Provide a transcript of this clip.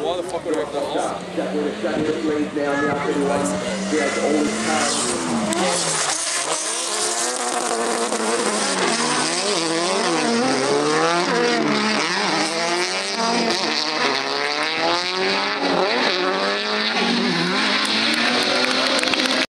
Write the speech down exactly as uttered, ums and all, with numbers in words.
why the fuck would I make that long?